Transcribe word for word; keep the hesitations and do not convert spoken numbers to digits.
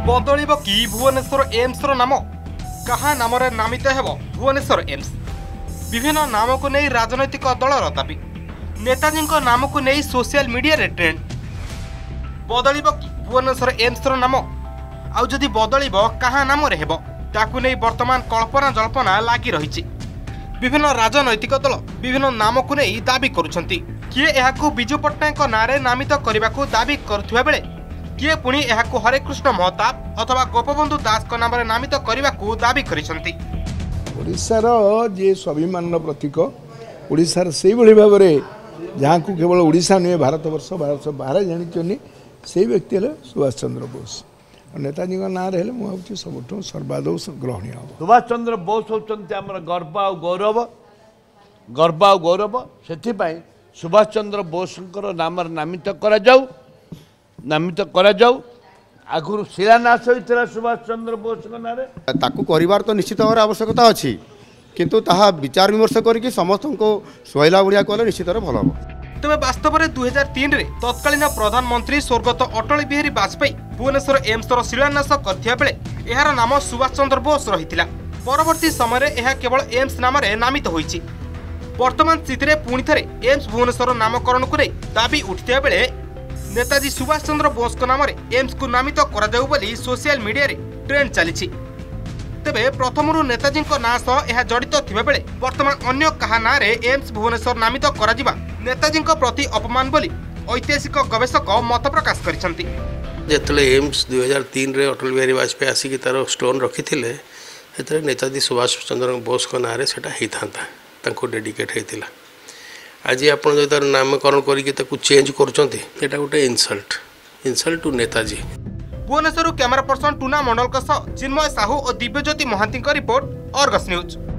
बदलिब कि भुवनेश्वर एम्स रो नाम कहा नाम नामित हेब भुवनेश्वर एम्स। विभिन्न नाम को नहीं राजनैतिक दलर दाबी नेताजी नाम को नहीं सोशल मीडिया रे ट्रेंड। बदलिब कि भुवनेश्वर एम्स रो नाम आउ जदि बदलिब कहा नाम रे हेब ताकू नहीं वर्तमान कल्पना जल्पना लागी रही। विभिन्न राजनैतिक दल विभिन्न नाम को नहीं दाबी करुछंती। किए एहाकू बिजू पट्टनायक नारे नामित करबाकू दाबी करुथुवा बेले किए पुणी एहाकू हरेकृष्ण महताब अथवा गोपबंधु दास को नाम नामित करबाकू दाबी करिसंती। ओडिशार जे स्वाभिमान प्रतीक ओडिशार से भली भाव में जहाँ को केवल ओडिशा नुहे भारत वर्ष भारत बाहर जानी से व्यक्ति है सुभाष चंद्र बोस। नेताजी ना रहे मुझे सब सर्वादौ ग्रहणीय हम। सुभाष चंद्र बोस होती गर्व आ गौरव गर्व आ गौरव से सुभाष चंद्र बोस नाम नामित करा जाऊ नामित करा जाऊ आगुरी शिलान्यास होता सुभाष चंद्र बोस ताकू करिवार तो निश्चित भाव आवश्यकता अच्छी किंतु ताहा विचार विमर्श करके समस्त को सुहाइला बढ़िया कले निश्चित भल हम। तेज वास्तव में दुई हजार तीन रे तत्कालीन प्रधानमंत्री स्वर्गत अटल बिहारी वाजपेयी भुवनेश्वर एम्स शिलान्यास करथिया बेले एहार नाम सुभाष चंद्र बोस रहिथिला। परवर्ती समय यह केवल एम्स नाम नामित होईछि। वर्तमान स्थिति पुणी थे एम्स भुवनेश्वर नामकरण को नहीं दाबी उठिथिया बेले नेताजी सुभाष चंद्र बोस को नाम एम्स को नामित करा जाऊ बोली सोशल मीडिया रे ट्रेंड चली। तेबे प्रथमरु नेताजी ना सह यह जड़ित थिबा बेले वर्तमान अन्य कहा ना रे एम्स भुवनेश्वर नामित करा जिबा नेताजी प्रति अपमान बोली ऐतिहासिक गवेषक मत प्रकाश करिसंती। जेतले एम्स दुई हजार तीन रे अटल बिहारी वाजपेयी आसिक तार स्टोन रखिथिले सेतरे नेताजी सुभाष चंद्र बोस को नारे सेटा ही थांता तांको डेडिकेट हेतिला। आज आपण जो तार नामकरण करके ताकू चेंज करछंती एटा गोटे insult insult to Netaji. Bhubaneswar camera person Tuna Mandal Chinmay Sahu और Dibyajyoti Mohanty report Argus news.